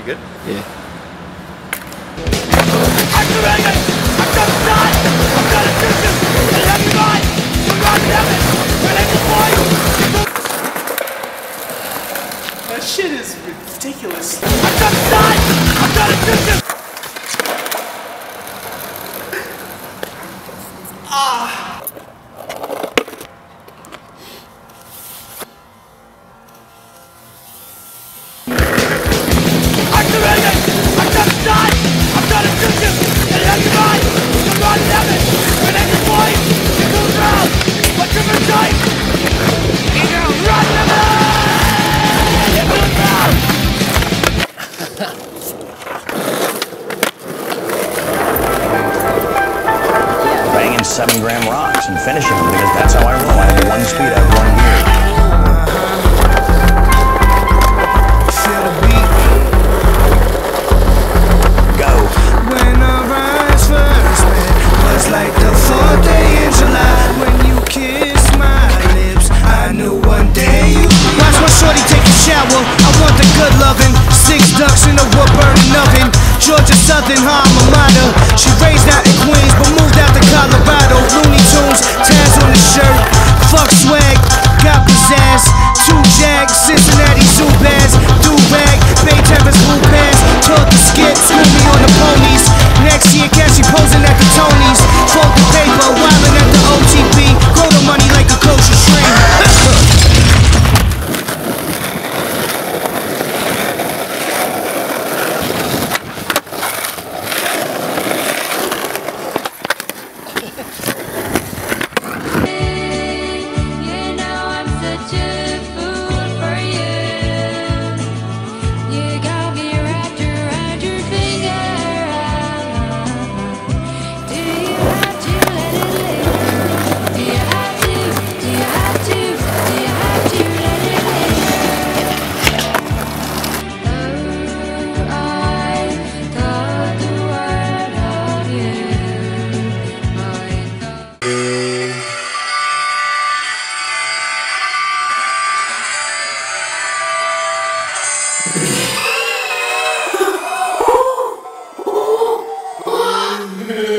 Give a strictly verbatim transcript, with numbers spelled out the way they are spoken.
You good? Yeah. I'm surrendering! I'm just done! I'm gonna shoot you! And have you mind! You're not heaven! You're like the point! That shit is ridiculous. I'm just done! I'm gonna shoot you! Ah! I'm surrendering! I'm just done! I'm gonna shoot you! And have you mind! You're not heaven! You're like the point! You go round! But you're for sight! You run the man! You go round! Banging seven gram rocks and finishing them because that's how I roll. I have one speed, I have one gear. Feel the beat. Go. When our eyes first met, was like the fourth day in July. When you kissed my lips, I knew one day you. Watch my shorty take a shower. I want the good loving. Six ducks in a wood burning oven. Georgia Southern, her alma mater. She raised out in Queens, but moved out to Colorado. Looney Tunes, tabs on the shirt. Fuck swag, got pizzazz. Two Jags, Cincinnati Zoo Bass. Do-rag, Bay Terrace Blue Pass. Taught the skip, school me on the ponies. Next year, Cassie posing at the Tonys. Fold the paper, wildin' at the O T B. Grow the money like a kosher tree. Yeah.